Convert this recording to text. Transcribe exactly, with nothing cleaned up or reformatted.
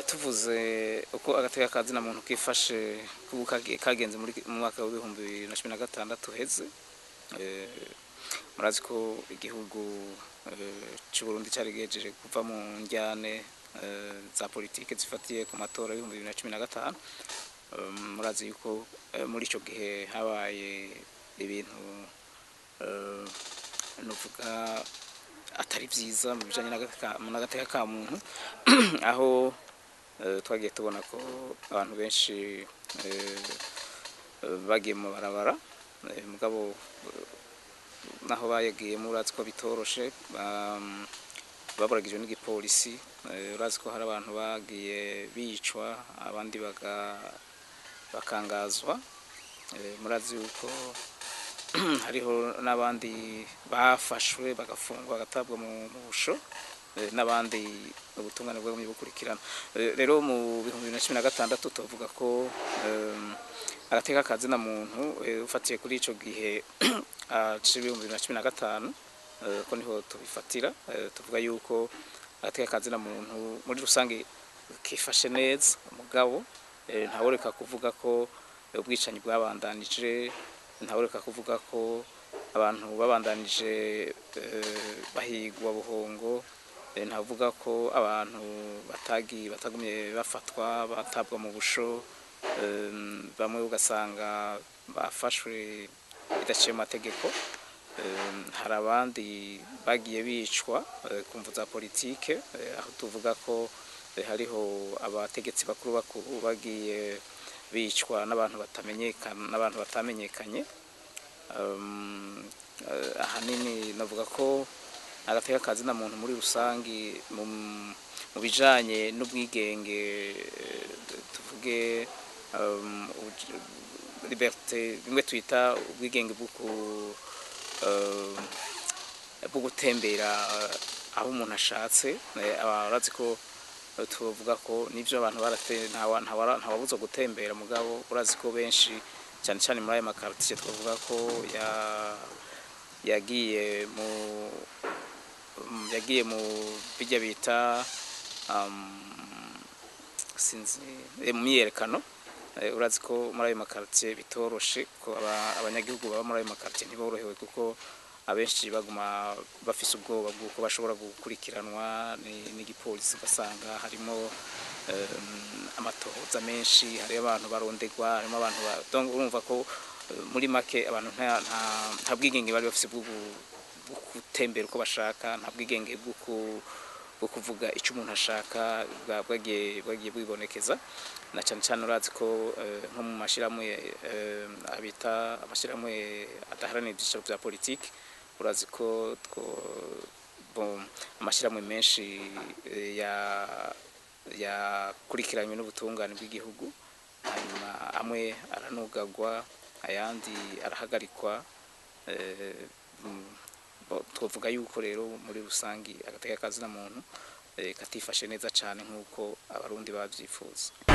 tuvuze uko agateka kazina muntu kifashe kubu kagenze muri mu mwaka wa bibiri bibiri na cumi na gatandatu heze, murazi ko igihugu cy'u Burundi cyari gejeje kuva mu njyane za politike zifatiye ku matora y'ibihumbi bibiri na cumi na gatanu. Murazi yuko muri ico gihe habaye ibintu nuvuga atari vyiza mu bijanye n'agateka ka muntu, aho twagiye tubona ko abantu benshi bagiye mu barabara, mugabo naho bayagiye murazi ko bitoroshe, baburagijwe n'igipolisi. Urazi ko hari abantu bagiye bicwa, abandi bakangazwa. Murazi yuko hariho n'abandi bafashwe bagafungwa bagatabwa mu busho, n'abandi ubutungane bwo bukurikirana. Rero mu bihumbi bibiri na cumi na gatandatu tuvuga ko agateka kazina muntu ufatiye kuri ico gihe c'ibihumbi bibiri na cumi na gatanu, ko niho tubifatira. Tuvuga yuko agateka kazina muntu muri rusange kifashe neza, mugabo ntaworeka kuvuga ko ubwicanyi bwabandanije, ntaworeka kuvuga ko abantu babandanije bahigwa buhongo, ntavuga ko abantu batagi batagumye bafatwa batabwa mu busho, bamwe ugasanga bafashwe bidaciye mu mategeko. Hari abandi bagiye bicwa ku mvu za politike, aho tuvuga ko hariho abategetsi bakuru bakuru bagiye bicwa n'abantu batamenyekana n'abantu batamenyekanye. Ahanini navuga ko agateka kazina muntu muri rusangi mu bijanye n'ubwigenge, tuvuge liberté, bimwe twita ubwigenge bwo gutembera aho umuntu ashatse. Abarazi ko tuvuga ko nivyo abantu barate ntawabuza gutembera, mugabo urazi ko benshi cyane cyane muri ayo makartier twavuga ko yagiye mu yagiye mu bijya bita sinzi mu myerekano. Urazi ko muri ayo makartier bitoroshe ko abanyagihugu baba muri ayo makartier ntiborohewe, kuko abenshi baguma bafise ubwoba bw'uko bashobora gukurikiranwa n'igipolisi, ugasanga harimo amatohoza menshi, hari abantu barondegwa, harimo abantu donc urumva ko muri make abantu nta bwigenge bari bafise bwo gutembera uko bashaka, nta bwigenge bwo kuvuga icyo umuntu ashaka bwagiye bwibonekeza. Na cyane cyane urazi ko nko mu mashyirahamwe abita amashyirahamwe adaharanira ibyiciro bya politiki, urazi ko amashyirahamwe menshi yakurikiranywe n'ubutungane bw'igihugu, hanyuma amwe aranugagwa, ayandi arahagarikwa. Twavuga yuko rero muri rusangi agateka kazina muntu katifashe neza cyane nk'uko abarundi babyifuza.